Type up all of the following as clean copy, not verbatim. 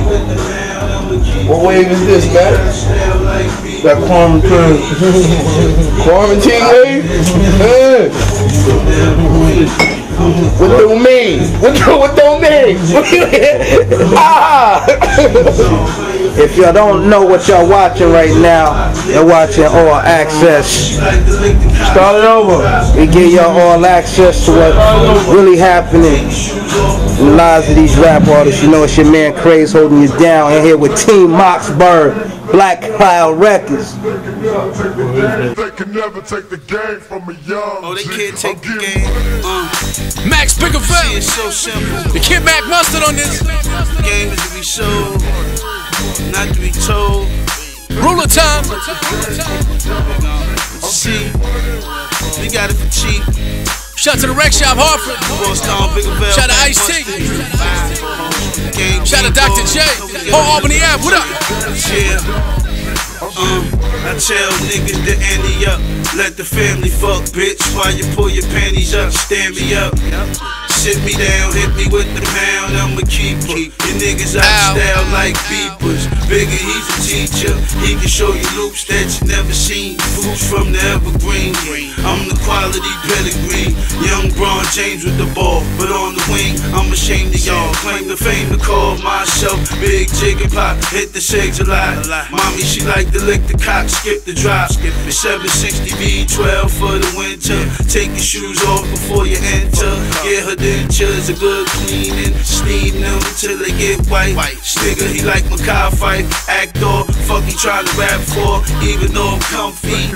What wave is this, man? That quarantine. Quarantine wave? What don't mean? What don't mean? If y'all don't know what y'all watching right now, you're watching All Access. Start it over. We give y'all all access to what's really happening in the lives of these rap artists. You know it's your man Craze holding you down in here with Team Moxburg, Black Cloud Records. They can never take the game from a young. Oh, they can't take the game. Max Biggerfeld. It's so simple. The Kid Mac Mustard on this. The game is to be sold, not to be told. Ruler time. See, we got it for cheap. Shout to the Rec Shop Hartford. Shout to Ice-T. Shout to Dr. J. Whole Albany Ave. What up? Yeah. I tell niggas to ante up. Let the family fuck, bitch. While you pull your panties up, stand me up. Sit me down, hit me with the pound, I'm a keeper. You niggas out style like beepers. Bigger, he's a teacher. He can show you loops that you never seen. Foods from the evergreen. I'm the quality pedigree. Young Bron James with the ball, but on the wing, I'm ashamed of y'all. Claim the fame to call myself Big Jiggy Pop. Hit the segs a lot. Mommy, she like to lick the cock, skip the drop. The 760 V12 for the winter. Take your shoes off before you enter. Get her dentures a good cleaning. Steam them till they get white. Nigga, he like Makai Fight. Actor, fuck he trying to rap for. Even though I'm comfy.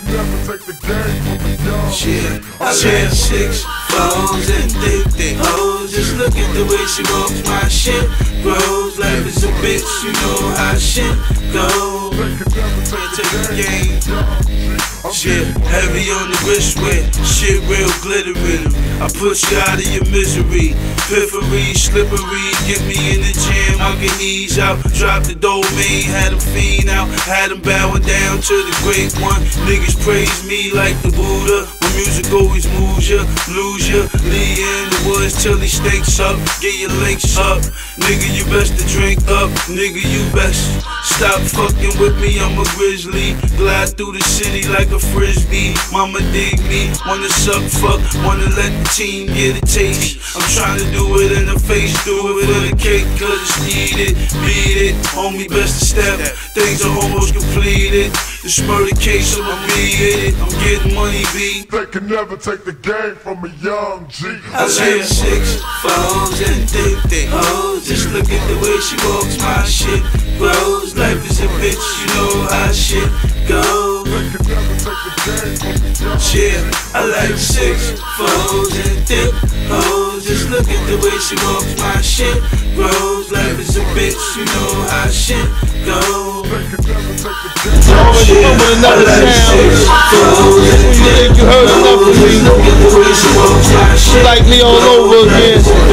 Shit, I had 6 phones and thick hoes. Just look at the way she walks my shit. Grows, life is a bitch, you know how shit goes. Take the game. Shit, heavy on the wrist with shit real glittery. I push you out of your misery. Piffery, slippery, get me in the gym, I can ease out. Drop the domain, had them fiend out. Had them bowing down to the great one. Niggas praise me like the Buddha. My music always moves ya, lose ya. Lee in the woods till he stinks up. Get your links up. Nigga, you best to drink up. Nigga, you best stop fucking with me, I'm a grizzly. Glide through the city like a frisbee. Mama dig me, wanna suck, fuck, wanna let the team get a taste. I'm trying to do it in the face, do it for the cake, cause it's needed. Beat it, homie, best to step. Things are almost completed. This murder case, I'ma beat it. I'm getting money, B. They can never take the game from a young G. I had 6 phones and thick hoes. Just look at the way she walks my shit. Grows, life is a bitch, you know how shit goes. Yeah, I like 6 phones and thick hoes. Just look at the way she walks my shit. Grows, life is a bitch, you know how shit goes. Already come with another sound. You think you heard enough of me? You like me all over again.